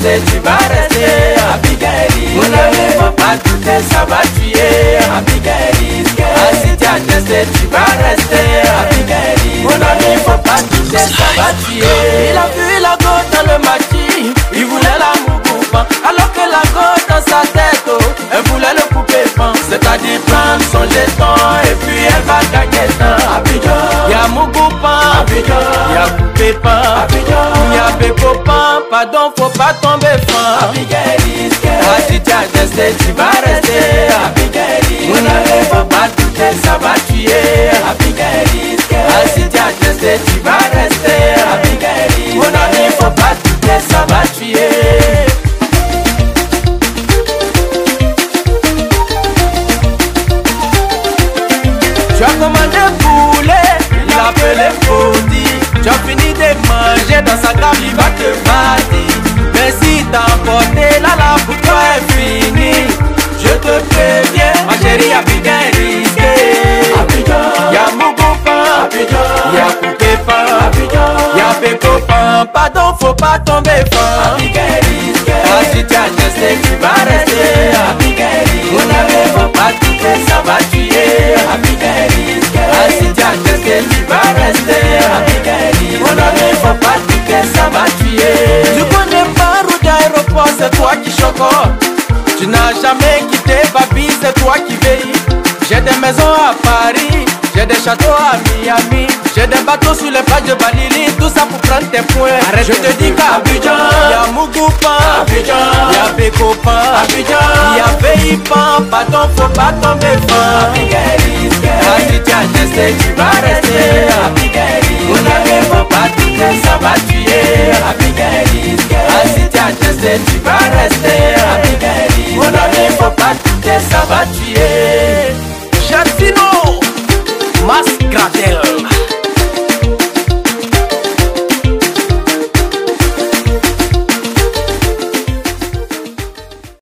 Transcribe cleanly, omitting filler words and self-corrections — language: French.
tester, tu vas rester. Abigail, mon ami, faut pas douter, ça va tuer. Abigail, si tu as testé, tu vas rester. Abigail, mon ami, faut pas douter, ça va tuer. Il a vu la gosse dans le maquis, il voulait la mougoupan, alors que la gosse dans sa tête, oh, elle voulait le couper pan. C'est-à-dire prendre son jeton et puis elle va gagner temps. Abidjan, y'a mougoupan, Abidjan, y'a coupé pan, Abidjan, y'a bécopan, pardon, faut pas tomber fan. Abigail, si tu as testé, tu vas rester. Abigail, mon ami, faut pas douter, ça va tuer. Abigail, si tu as testé, tu vas rester. Abigail, mon ami, faut pas douter, ça va tuer. Tu as commandé poulet, il a appelé Fodi. Tu as fini de manger dans sa cave, il va te bâtir. Mais si t'as emporté la pour toi est fini. Je te préviens, ma chérie, Abigail risqué. Y'a mougoupan, y'a coupé pan, y'a bécopan, pardon, faut pas tomber fan. Si tu as testé, tu vas rester. Mon ami, faut pas douter, ça va tuer. Si tu as testé, tu vas rester. Mon ami, faut pas douter, ça va tuer. Tu connais pas route d'aéroport, c'est toi qui chocotte. Tu n'as jamais quitté Babi, c'est toi qui veilles. J'ai des maisons à Paris, j'ai des châteaux à Miami, j'ai des bateaux sur les plages de Balili, tout ça pour prendre tes points. Arrête, je te dis qu'à Abidjan, y'a Mougoupan, Abidjan, y'a Bécopan, Abidjan, y'a Veipan, pardon, faut pas tomber fan. Si tu as testé, tu vas rester. Mon ami, faut pas douter, ça va tuer. Si tu as testé, tu vas rester. Mon ami, faut pas douter, ça va tuer. Jatino, Mas Gradel.